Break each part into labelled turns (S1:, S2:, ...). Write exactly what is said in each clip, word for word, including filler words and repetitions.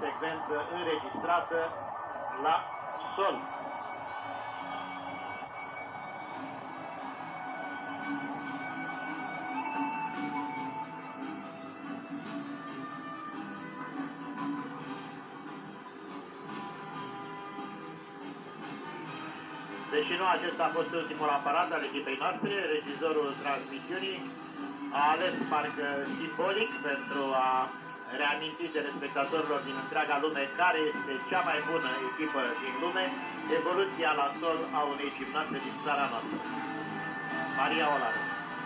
S1: secvență înregistrată la sol. Deși nu acesta a fost ultimul aparat al echipei noastre, regizorul transmisiunii a ales parcă simbolic pentru a reaminti telespectatorilor din întreaga lume care este cea mai bună echipă din lume, evoluția la sol a unei gimnaste din țara noastră, Maria Olaru.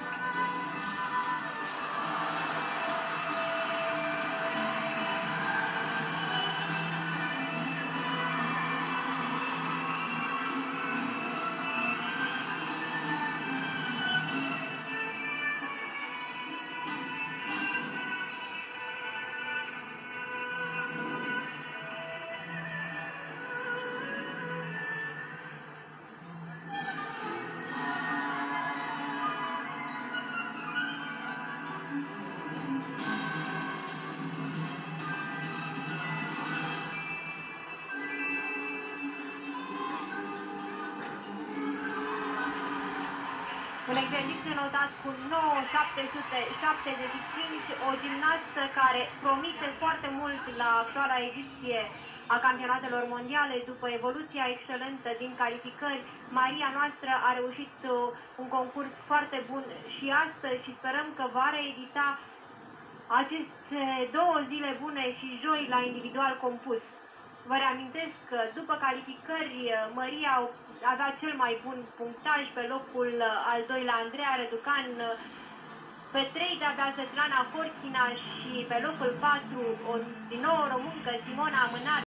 S2: Un exercițiu notat cu nouă mii șapte sute șaptezeci și cinci, o gimnastă care promite foarte mult la actuala ediție a campionatelor mondiale. După evoluția excelentă din calificări, Maria noastră a reușit un concurs foarte bun și astăzi și sperăm că va reedita aceste două zile bune și joi la individual compus. Vă reamintesc că după calificări, Maria avea cel mai bun punctaj, pe locul al doilea Andreea Răducan, pe trei de-abia Svetlana Forchina și pe locul patru o din nou româncă Simona Amânar.